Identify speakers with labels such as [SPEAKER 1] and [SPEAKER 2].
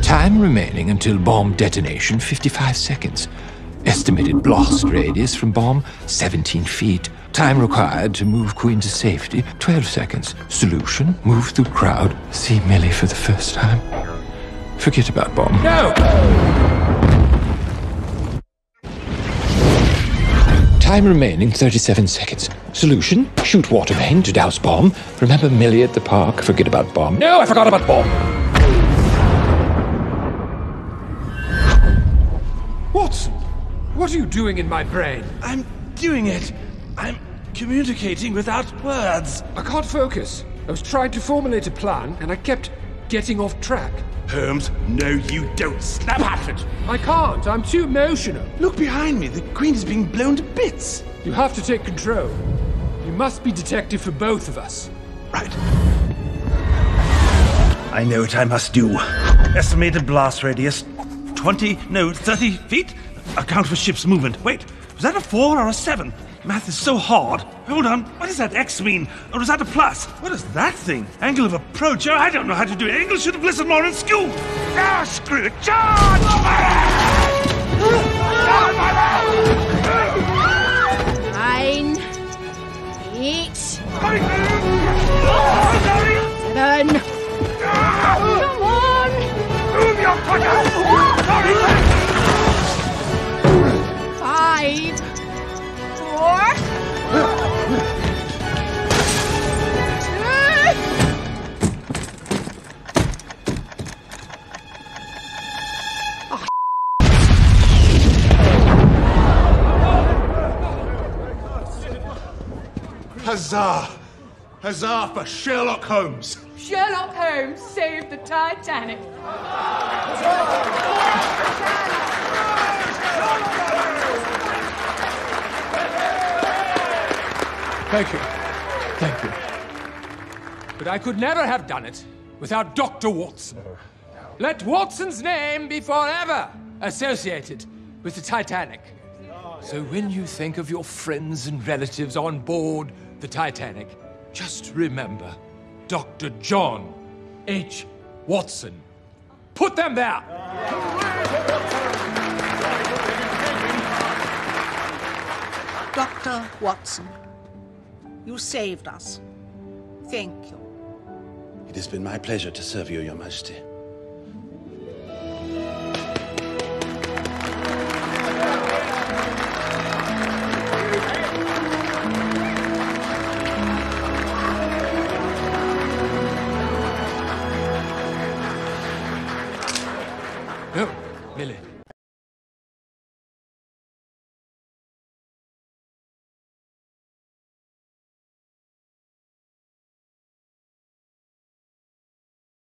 [SPEAKER 1] Time remaining until bomb detonation, 55 seconds. Estimated blast radius from bomb, 17 feet. Time required to move Queen to safety, 12 seconds. Solution, move through crowd, see Millie for the first time. Forget about bomb. No! Time remaining, 37 seconds. Solution, shoot water main to douse bomb. Remember Millie at the park, forget about bomb. No, I forgot about bomb.
[SPEAKER 2] Watson, what are you doing in my brain?
[SPEAKER 3] I'm doing it. I'm communicating without words.
[SPEAKER 2] I can't focus. I was trying to formulate a plan, and I kept getting off track.
[SPEAKER 3] Holmes, no you don't. Snap at it.
[SPEAKER 2] I can't. I'm too emotional.
[SPEAKER 3] Look behind me. The Queen is being blown to bits.
[SPEAKER 2] You have to take control. You must be detective for both of us.
[SPEAKER 3] Right. I know what I must do. Estimated blast radius, 30 feet? Account for ship's movement. Wait, was that a 4 or a 7? Math is so hard. Hold on, what does that X mean? Or is that a plus? What is that thing? Angle of approach? Oh, I don't know how to do it. English should have listened more in school. Ah, screw it. Charge!
[SPEAKER 4] 9, 8, 7. Come on!
[SPEAKER 3] Move your fucker!
[SPEAKER 4] 5,
[SPEAKER 5] Huzzah! Huzzah for Sherlock Holmes!
[SPEAKER 4] Sherlock Holmes saved the Titanic.
[SPEAKER 2] Thank you. Thank you. But I could never have done it without Dr. Watson. Let Watson's name be forever associated with the Titanic. So when you think of your friends and relatives on board the Titanic, just remember Dr. John H. Watson. Put them there!
[SPEAKER 6] Dr. Watson, you saved us. Thank you.
[SPEAKER 7] It has been my pleasure to serve you, Your Majesty.
[SPEAKER 2] No, Millie.